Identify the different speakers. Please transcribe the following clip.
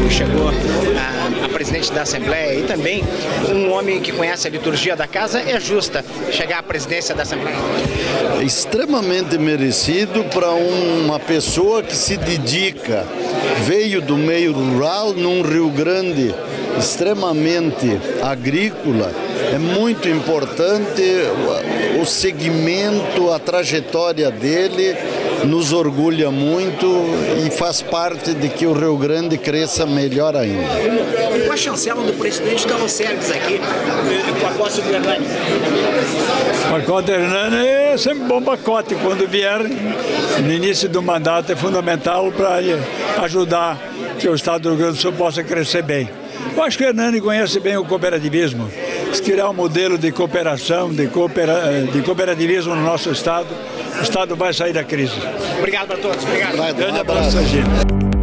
Speaker 1: que chegou a presidente da Assembleia e também um homem que conhece a liturgia da casa, é justa chegar à presidência da Assembleia?
Speaker 2: É extremamente merecido para uma pessoa que se dedica, veio do meio rural, num Rio Grande extremamente agrícola. É muito importante o segmento, a trajetória dele nos orgulha muito e faz parte de que o Rio Grande cresça melhor ainda.
Speaker 1: Qual a chancela do presidente da Losergues aqui, com a posse do Hernani?
Speaker 3: O pacote Hernani é sempre bom pacote. Quando vier no início do mandato é fundamental para ajudar que o Estado do Rio Grande do Sul possa crescer bem. Eu acho que o Hernani conhece bem o cooperativismo. Se criar um modelo de cooperação, de cooperativismo no nosso Estado, o Estado vai sair da crise.
Speaker 1: Obrigado a todos. Obrigado.
Speaker 2: Um abraço.